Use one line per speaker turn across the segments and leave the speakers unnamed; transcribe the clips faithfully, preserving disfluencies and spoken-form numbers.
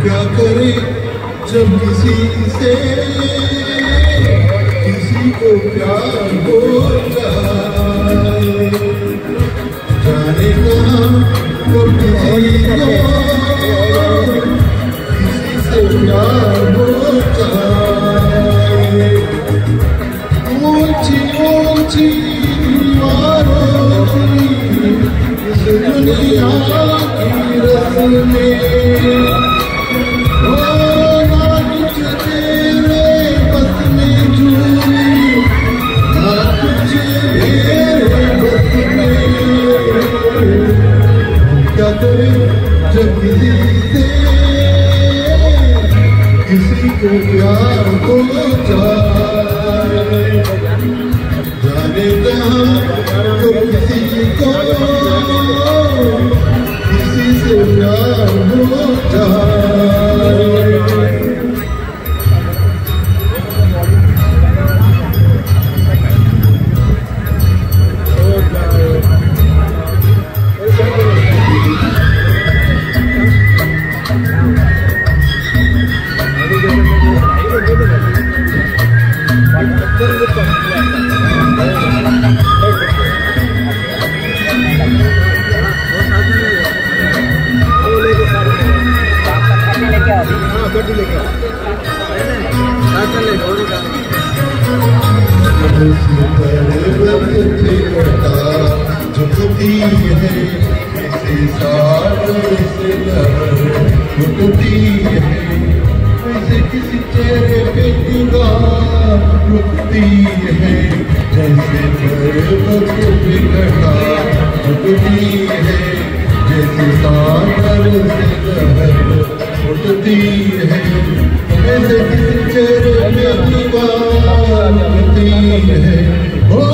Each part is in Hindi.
क्या करे जब किसी से किसी को प्यार हो जाए, जाने कहाँ कब किसी को किसी से प्यार हो जाए। ऊंची ऊंची दीवारों की इस दुनिया की रस्में, जब किसी से किसी को प्यार हो जाए, जाने कहाँ तो किसी को किसी से प्यार हो जाए। झुकती है किसी सागर से रुकती है, वैसे किसी चेहरे पे निगाह रुकती है, जैसे पर्वत पे घटा झुकती है, जैसे सागर से लहर उठती है, वैसे किसी चेहरे पे निगाह रुकती है। ओ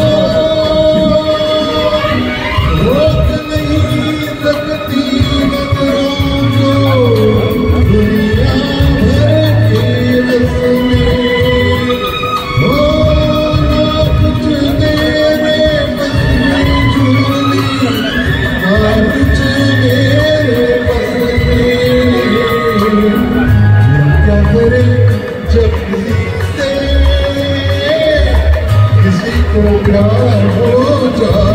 रोक नहीं सकती नजरों को दुनिया भर के रस्में, हो ना कुछ तेरे बस में झूली, ना कुछ मेरे बस में। क्या करे जब किसी से किसी को प्यार हो जाए,